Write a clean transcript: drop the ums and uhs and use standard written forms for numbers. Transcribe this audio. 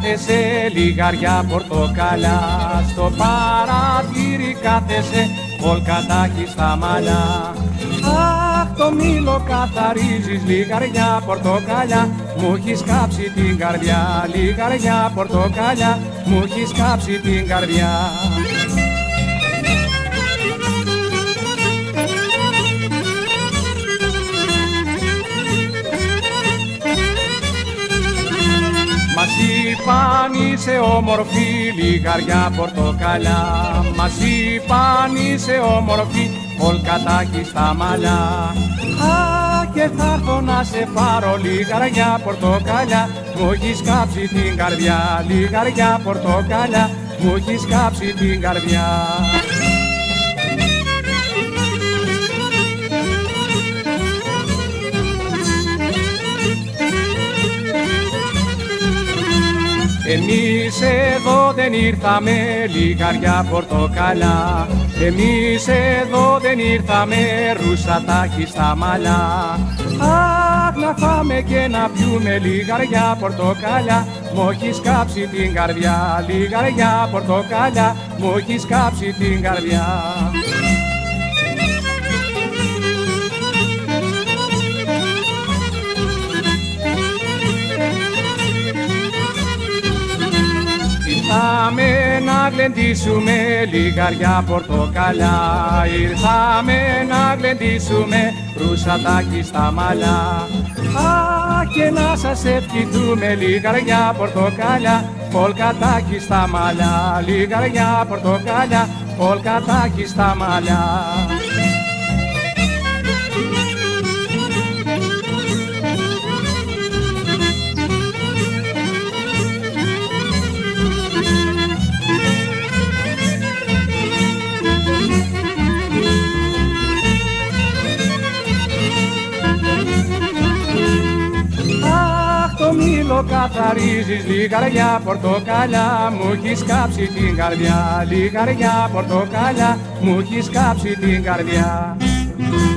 κάθεσαι, λιγαριά πορτοκάλια. Στο παραθύρι κάθεσαι, κολκατάκι στα μαλλιά. Αχ, το μήλο καθαρίζεις, λιγαριά πορτοκάλια. Μου έχεις κάψει την καρδιά, λιγαριά πορτοκάλια. Μου έχεις κάψει την καρδιά. Μας είπαν είσαι όμορφη, λιγαριά πορτοκάλια. Μας είπαν είσαι όμορφη, κολκατάκι στα μαλλιά. Α, και θα έρθω να σε πάρω, λιγαριά πορτοκάλια. Μου έχεις κάψει την καρδιά, λιγαριά πορτοκάλια. Μου έχεις κάψει την καρδιά. Εμείς εδώ δεν ήρθαμε, λιγαριά πορτοκάλια. Εμείς εδώ δεν ήρθαμε, ρουσατάκι στα μαλλιά. Αχ, να φάμε και να πιούμε, λιγαριά πορτοκάλια. Μου έχεις κάψει την καρδιά, λιγαριά πορτοκάλια. Μου έχεις κάψει την καρδιά. Ήρθαμε να γλεντήσουμε, λιγαριά πορτοκάλια. Ήρθαμε να γλεντήσουμε, ρουσατάκι στα μαλλιά. Α, και να σας ευχηθούμε, λιγαριά πορτοκάλια. Πολκατάκι στα μαλλιά, λιγαριά πορτοκάλια. Πολκατάκι στα μαλλιά. Το μήλο καθαρίζεις, λιγαριά πορτοκάλια. Μου έχεις κάψει την καρδιά, λιγαριά πορτοκάλια. Μου έχεις κάψει την καρδιά.